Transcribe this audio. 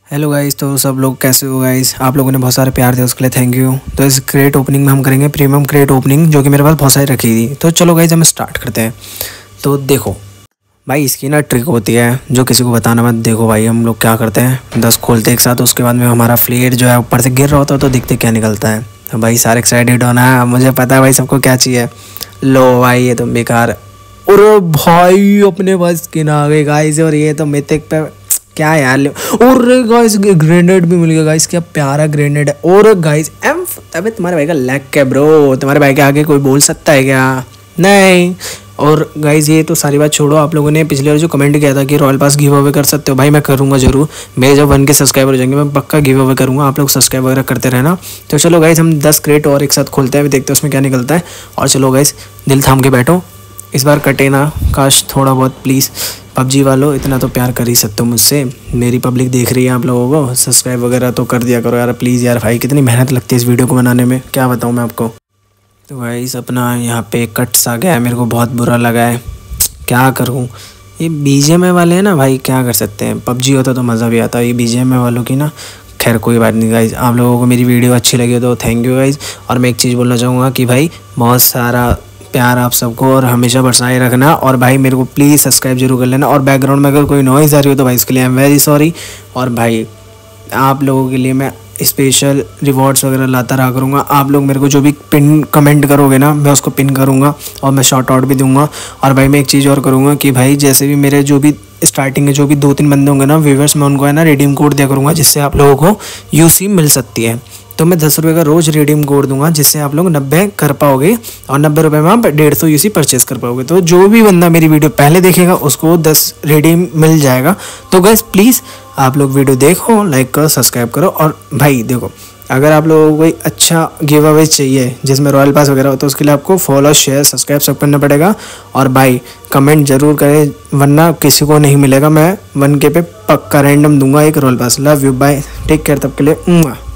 Hello guys, तो सब लोग कैसे हो गाइस। आप लोगों ने बहुत सारे प्यार दिया, उसके लिए थैंक यू। तो इस क्रेट ओपनिंग में हम करेंगे प्रीमियम क्रेट ओपनिंग, जो कि मेरे पास बहुत सारी रखी थी। तो चलो गाइस हम स्टार्ट करते हैं। तो देखो भाई, इसकी ना ट्रिक होती है जो किसी को बताना मत। देखो भाई, हम लोग क्या करते हैं, 10 खोलते एक साथ, उसके बाद में हमारा फ्लेयर जो है ऊपर से गिर रहा होता है, तो दिखते क्या निकलता है। तो भाई सारे एक्साइटेड होना है, मुझे पता है भाई सबको क्या चाहिए। लो भाई, ये तो बेकार। और भाई अपने पास स्किन आ गई गाइस, और ये तो मिथिक पे क्या यार। और गाइस ग्रेनेड भी मिल गया गाइस, क्या प्यारा ग्रेनेड है। और गाइस अबे तुम्हारे भाई का लैग क्या ब्रो, तुम्हारे भाई के आगे कोई बोल सकता है क्या? नहीं। और गाइस ये तो सारी बात छोड़ो, आप लोगों ने पिछले बार जो कमेंट किया था कि रॉयल पास गिव अवे कर सकते हो, भाई मैं करूँगा जरूर। मेरे जब 1 के सब्सक्राइबर हो जाएंगे मैं पक्का गिव अवे करूँगा, आप लोग सब्सक्राइब वगैरह करते रहना। तो चलो गाइस हम 10 क्रेट और एक साथ खोलते हैं, देखते हैं उसमें क्या निकलता है। और चलो गाइस दिल थाम के बैठो, इस बार कटे ना, काश थोड़ा बहुत प्लीज़। पबजी वालों इतना तो प्यार कर ही सकते हो मुझसे, मेरी पब्लिक देख रही है आप लोगों को, सब्सक्राइब वगैरह तो कर दिया करो यार प्लीज़। यार भाई कितनी मेहनत लगती है इस वीडियो को बनाने में, क्या बताऊँ मैं आपको। तो भाई अपना यहाँ पे कट्स आ गया है, मेरे को बहुत बुरा लगा है, क्या करूँ। ये बीजीएमआई वाले हैं ना भाई, क्या कर सकते हैं। पबजी होता तो मज़ा भी आता, ये बीजीएमआई वालों की ना। खैर कोई बात नहीं गाइज, आप लोगों को मेरी वीडियो अच्छी लगी तो थैंक यू गाइज। और मैं एक चीज़ बोलना चाहूँगा कि भाई बहुत सारा प्यार आप सबको और हमेशा बरसाए रखना। और भाई मेरे को प्लीज़ सब्सक्राइब जरूर कर लेना। और बैकग्राउंड में अगर कोई नॉइज़ आ रही हो तो भाई इसके लिए आई एम वेरी सॉरी। और भाई आप लोगों के लिए मैं स्पेशल रिवॉर्ड्स वगैरह लाता रहा करूँगा। आप लोग मेरे को जो भी पिन कमेंट करोगे ना, मैं उसको पिन करूँगा और मैं शॉर्ट आउट भी दूंगा। और भाई मैं एक चीज़ और करूँगा कि भाई जैसे भी मेरे जो भी स्टार्टिंग के जो भी 2-3 बंदे होंगे ना व्यूवर्स, मैं उनको है ना रिडीम कोड दिया करूँगा, जिससे आप लोगों को यूसी मिल सकती है। तो मैं 10 रुपये का रोज़ रिडीम कोड दूंगा, जिससे आप लोग 90 कर पाओगे और 90 रुपये में आप 150 यूसी परचेस कर पाओगे। तो जो भी बंदा मेरी वीडियो पहले देखेगा उसको 10 रिडीम मिल जाएगा। तो गाइस प्लीज़ आप लोग वीडियो देखो, लाइक करो, सब्सक्राइब करो। और भाई देखो, अगर आप लोगों को कोई अच्छा गिव अवे चाहिए जिसमें रॉयल पास वगैरह हो, तो उसके लिए आपको फॉलो, शेयर, सब्सक्राइब सब करना पड़ेगा। और भाई कमेंट जरूर करें, वरना किसी को नहीं मिलेगा। मैं 1K पे पक्का रैंडम दूंगा एक royal pass. Love you, bye, take care, तब के लिए।